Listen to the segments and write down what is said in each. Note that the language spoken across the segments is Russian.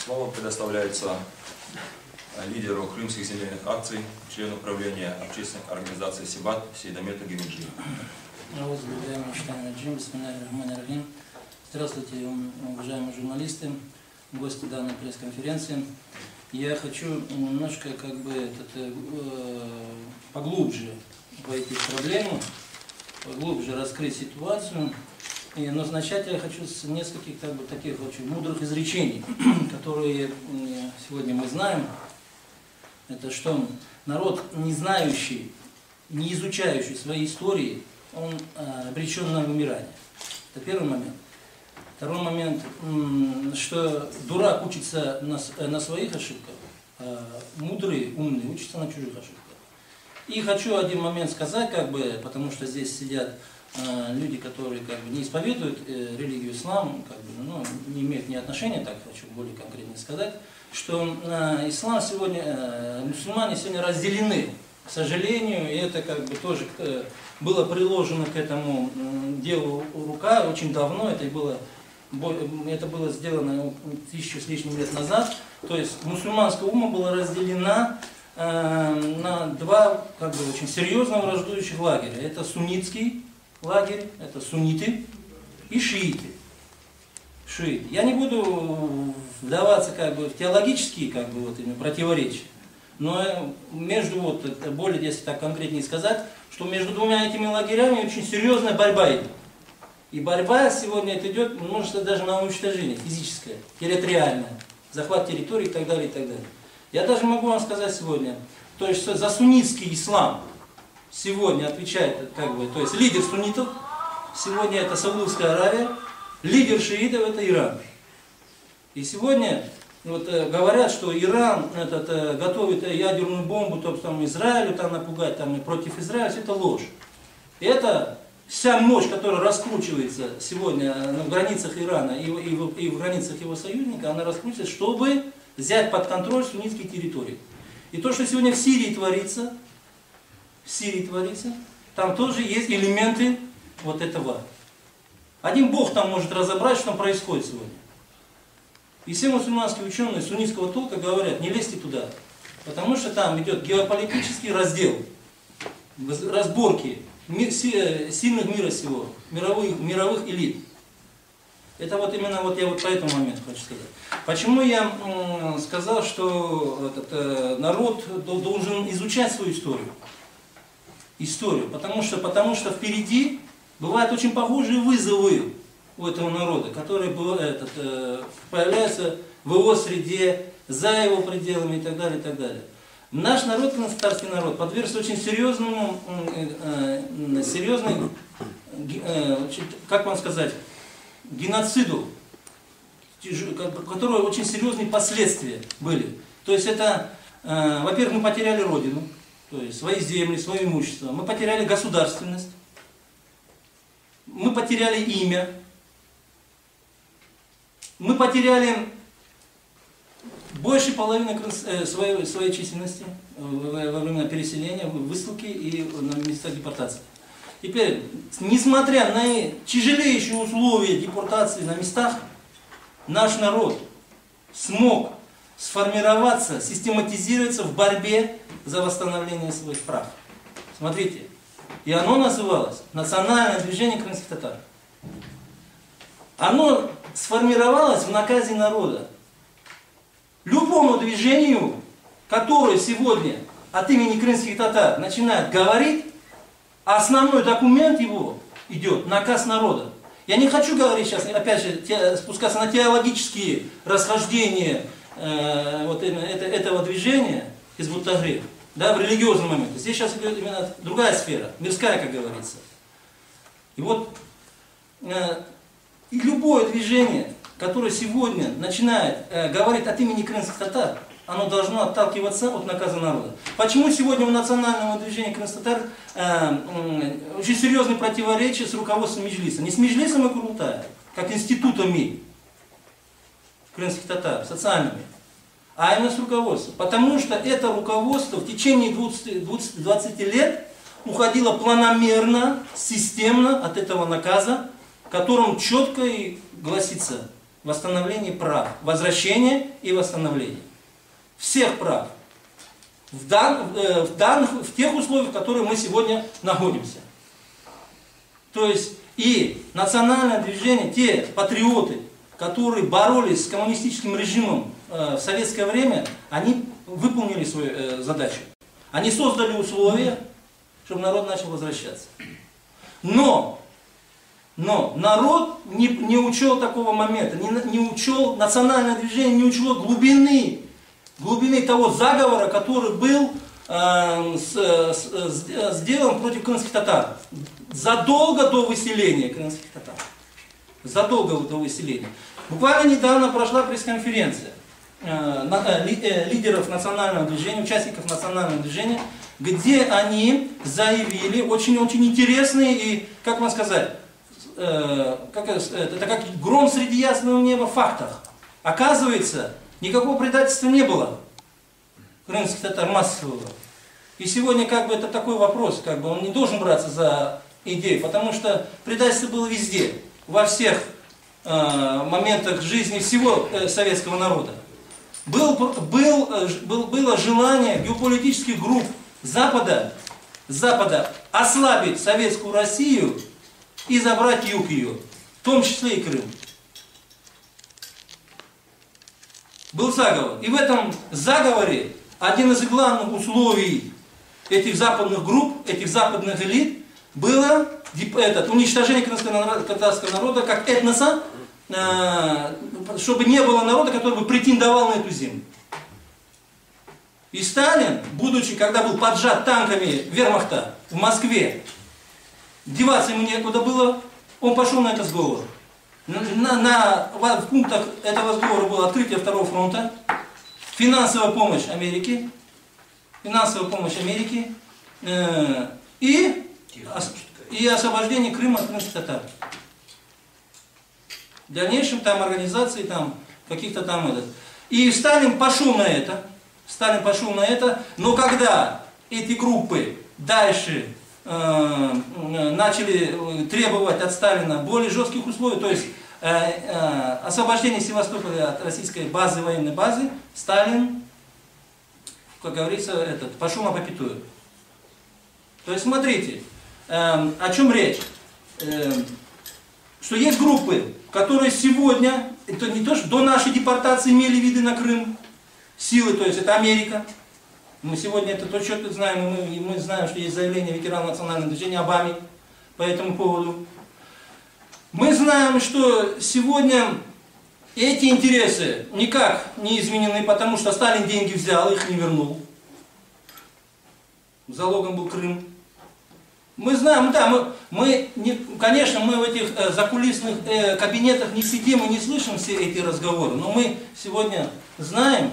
Слово предоставляется лидеру крымских земельных акций, члену правления общественной организации СИБАТ Сейдомету Гемиджи. Здравствуйте, уважаемые журналисты, гости данной пресс-конференции. Я хочу немножко поглубже войти в проблему, поглубже раскрыть ситуацию. Но начать я хочу с нескольких таких очень мудрых изречений, которые сегодня мы знаем. Это что народ, не знающий, не изучающий свои истории, он обречен на вымирание. Это первый момент. Второй момент, что дурак учится на своих ошибках, а мудрый, умный учится на чужих ошибках. И хочу один момент сказать, потому что здесь сидят люди, которые не исповедуют религию ислам, не имеют ни отношения, так хочу более конкретно сказать, что ислам сегодня, мусульмане сегодня разделены, к сожалению, и это тоже было приложено к этому делу рука очень давно, это было сделано 1000 с лишним лет назад, то есть мусульманская умма была разделена на два очень серьезно враждующих лагеря. Это суннитский лагерь, это сунниты и шииты. Я не буду вдаваться в теологические противоречия, но если так конкретнее сказать, что между двумя этими лагерями очень серьезная борьба идет. И борьба сегодня это идет, можно сказать, даже на уничтожение физическое, территориальное, захват территории и так далее, и так далее. Я даже могу вам сказать сегодня, то есть за суннитский ислам сегодня отвечает, то есть лидер суннитов, сегодня это Саудовская Аравия, лидер шиитов это Иран. И сегодня говорят, что Иран готовит ядерную бомбу, Израилю напугать, против Израиля, это ложь. Это вся мощь, которая раскручивается сегодня в границах Ирана и в границах его союзника, она раскручивается, чтобы взять под контроль суннитские территории. И то, что сегодня в Сирии творится, там тоже есть элементы этого. Один Бог там может разобрать, что там происходит сегодня. И все мусульманские ученые суннитского толка говорят, не лезьте туда, потому что там идет геополитический раздел, разборки сильных мира сего, мировых элит. Это именно я по этому моменту хочу сказать. Почему я сказал, что народ должен изучать свою историю? Потому что впереди бывают очень похожие вызовы у этого народа, которые появляются в его среде, за его пределами и так далее, и так далее. Наш народ, крымский народ, подвергся очень серьезной, геноциду, у которого очень серьезные последствия были. То есть это, во-первых, мы потеряли родину, то есть свои земли, свое имущество, мы потеряли государственность, мы потеряли имя, мы потеряли больше половины своей численности во время переселения, высылки и на местах депортации. Теперь, несмотря на тяжелейшие условия депортации на местах, наш народ смог сформироваться, систематизироваться в борьбе за восстановление своих прав. Смотрите, и оно называлось Национальное движение крымских татар. Оно сформировалось в наказе народа. Любому движению, которое сегодня от имени крымских татар начинает говорить, основной документ его идет, наказ народа. Я не хочу говорить сейчас, опять же, спускаться на теологические расхождения этого движения из Хизбут-Тахрир, в религиозном моменте. Здесь сейчас идет именно другая сфера, мирская, как говорится. И любое движение, которое сегодня начинает говорить от имени крымских татар, оно должно отталкиваться от наказа народа. Почему сегодня у национального движения крымских татар очень серьезные противоречия с руководством Меджлиса? Не с Меджлисом и Курултаем, как институтами крымских татар, социальными, а именно с руководством. Потому что это руководство в течение 20 лет уходило планомерно, системно от этого наказа, в котором четко и гласится восстановление прав, возвращение и восстановление всех прав в тех условиях, в которых мы сегодня находимся. То есть и национальное движение, те патриоты, которые боролись с коммунистическим режимом в советское время, они выполнили свою задачу. Они создали условия, чтобы народ начал возвращаться. Но народ не учел такого момента, не учел, национальное движение не учло глубины того заговора, который был сделан против крымских татар. Задолго до выселения крымских татар. Задолго до выселения. Буквально недавно прошла пресс-конференция лидеров национального движения, участников национального движения, где они заявили очень-очень интересные и, как вам сказать, это как гром среди ясного неба в фактах. Оказывается, никакого предательства не было крымских татар массового. И сегодня как бы это такой вопрос, как бы он не должен браться за идею, потому что предательство было везде, во всех моментах жизни всего советского народа. Было желание геополитических групп Запада ослабить советскую Россию и забрать юг ее, в том числе и Крым. Был заговор. И в этом заговоре один из главных условий этих западных групп, этих западных элит, было уничтожение крымско-татарского народа как этноса, чтобы не было народа, который бы претендовал на эту землю. И Сталин, когда был поджат танками вермахта в Москве, деваться ему некуда было, он пошел на этот сговор. В пунктах этого сговора было открытие второго фронта, финансовая помощь Америки и освобождение Крыма от крымских татар. В дальнейшем там организации, там каких-то там этот. И Сталин пошел на это. Но когда эти группы дальше начали требовать от Сталина более жестких условий, то есть освобождение Севастополя от российской базы, военной базы, Сталин, как говорится, пошел на попятую. То есть смотрите, о чем речь. Что есть группы, которые сегодня, это не то, что до нашей депортации имели виды на Крым, силы, то есть это Америка. Мы сегодня это точно знаем, и мы знаем, что есть заявление ветеранов национального движения Обамы по этому поводу. Мы знаем, что сегодня эти интересы никак не изменены, потому что Сталин деньги взял, их не вернул. Залогом был Крым. Мы знаем, да, конечно, мы в этих закулисных кабинетах не сидим и не слышим все эти разговоры, но мы сегодня знаем,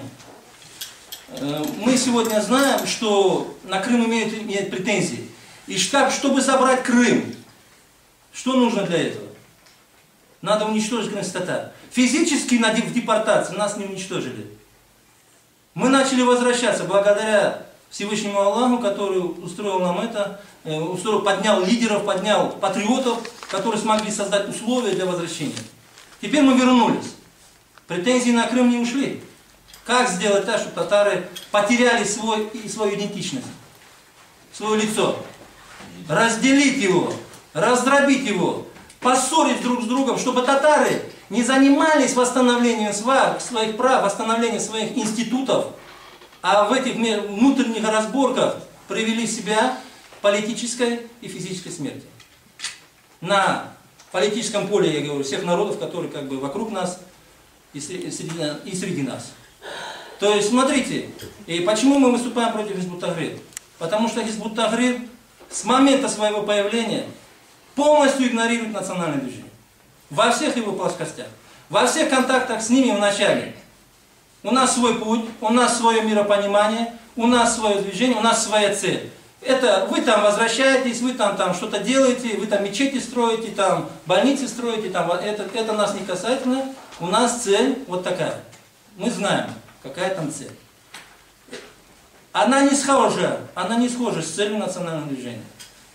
что на Крым имеют претензии. И чтобы забрать Крым, что нужно для этого? Надо уничтожить крымских татар. Физически в депортации нас не уничтожили. Мы начали возвращаться благодаря Всевышнему Аллаху, который устроил нам это, поднял лидеров, поднял патриотов, которые смогли создать условия для возвращения. Теперь мы вернулись. Претензии на Крым не ушли. Как сделать так, чтобы татары потеряли свою идентичность, свое лицо? Разделить его, раздробить его, поссорить друг с другом, чтобы татары не занимались восстановлением своих прав, восстановлением своих институтов, а в этих внутренних разборках привели себя к политической и физической смерти. На политическом поле, я говорю, всех народов, которые как бы вокруг нас и среди нас. То есть, смотрите, и почему мы выступаем против Хизбут Тахрир? Потому что Хизбут Тахрир с момента своего появления полностью игнорирует национальное движение. Во всех его плоскостях. Во всех контактах с ними вначале. У нас свой путь, у нас свое миропонимание, у нас свое движение, у нас своя цель. Это вы там возвращаетесь, вы там что-то делаете, вы там мечети строите, там больницы строите, там, это нас не касательно. У нас цель вот такая. Мы знаем, какая там цель. Она не схожа с целью национального движения.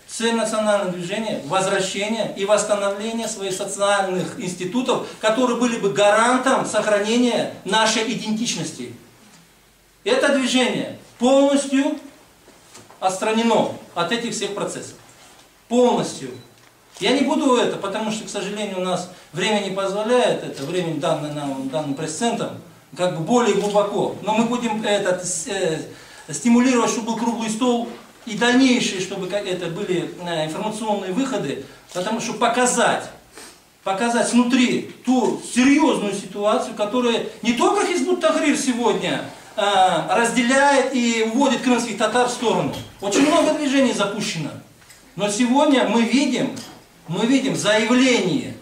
Цель национального движения – возвращение и восстановление своих социальных институтов, которые были бы гарантом сохранения нашей идентичности. Это движение полностью отстранено от этих всех процессов. Полностью. Я не буду это, потому что, к сожалению, у нас время не позволяет, это время данным пресс-центром, как бы более глубоко. Но мы будем стимулировать, чтобы был круглый стол и дальнейшие, чтобы это были информационные выходы, потому что показать снутри ту серьезную ситуацию, которая не только Хизбут Тахрир сегодня разделяет и уводит крымских татар в сторону. Очень много движений запущено. Но сегодня мы видим заявление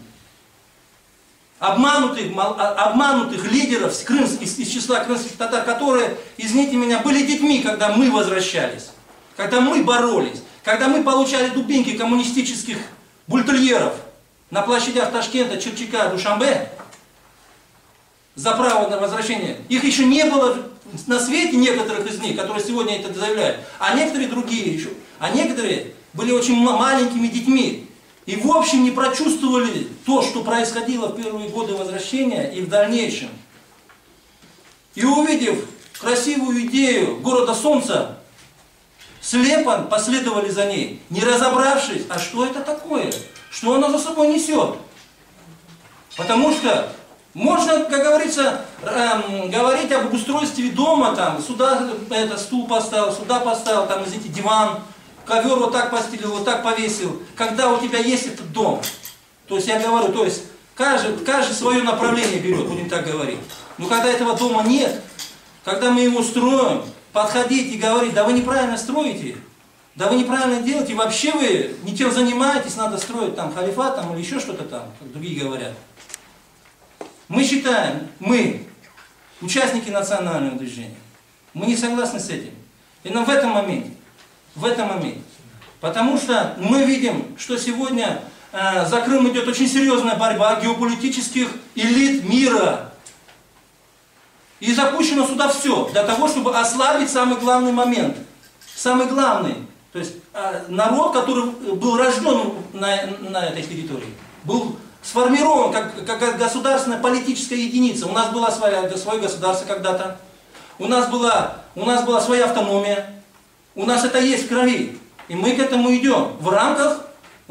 обманутых лидеров из числа крымских татар, которые, извините меня, были детьми, когда мы возвращались, когда мы боролись, когда мы получали дубинки коммунистических бультерьеров на площадях Ташкента, Черчика, Душанбе за право на возвращение. Их еще не было на свете, некоторых из них, которые сегодня это заявляют, а некоторые другие еще. А некоторые были очень маленькими детьми и в общем не прочувствовали то, что происходило в первые годы возвращения и в дальнейшем. И увидев красивую идею города Солнца, слепо последовали за ней, не разобравшись, а что это такое, что оно за собой несет. Потому что можно, как говорится, говорить об устройстве дома, там, сюда стул поставил, сюда поставил, там, извините, диван, ковер вот так постелил, вот так повесил, когда у тебя есть этот дом. То есть я говорю, то есть каждый свое направление берет, будем так говорить. Но когда этого дома нет, когда мы его строим, подходить и говорить, да вы неправильно строите, да вы неправильно делаете, вообще вы не тем занимаетесь, надо строить там халифат там, или еще что-то там, как другие говорят. Мы считаем, мы, участники национального движения, мы не согласны с этим. Именно в этом моменте. Потому что мы видим, что сегодня за Крым идет очень серьезная борьба геополитических элит мира. И запущено сюда все, для того, чтобы ослабить самый главный момент. Самый главный. То есть народ, который был рожден на этой территории, был сформирован как государственная политическая единица. У нас было свое государство когда-то. У нас была своя автономия. У нас это есть в крови. И мы к этому идем в рамках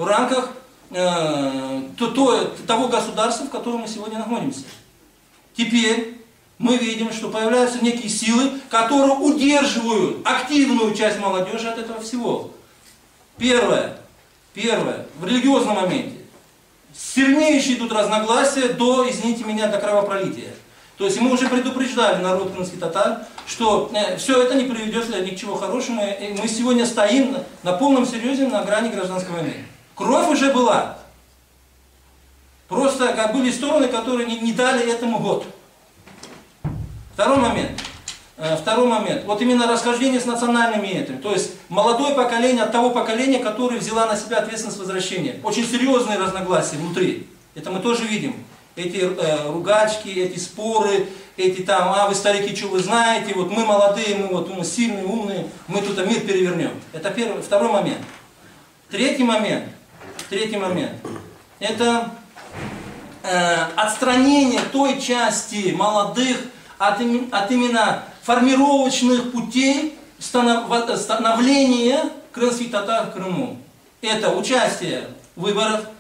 того государства, в котором мы сегодня находимся. Теперь мы видим, что появляются некие силы, которые удерживают активную часть молодежи от этого всего. Первое, в религиозном моменте. Сильнейшие идут разногласия до, извините меня, до кровопролития. То есть мы уже предупреждали народ крымских татар, что все это не приведет ни к чему хорошему. И мы сегодня стоим на полном серьезе на грани гражданской войны. Кровь уже была. Просто как были стороны, которые не дали этому год. Второй момент. Вот именно расхождение с национальными этими. То есть молодое поколение от того поколения, которое взяло на себя ответственность возвращения. Очень серьезные разногласия внутри. Это мы тоже видим. Эти ругачки, эти споры, эти там, вы старики, что вы знаете, вот мы молодые, мы сильные, умные, мы тут мир перевернем. Это второй момент. Третий момент, это отстранение той части молодых от именно формировочных путей становления крымских татар в Крыму. Это участие в выборах,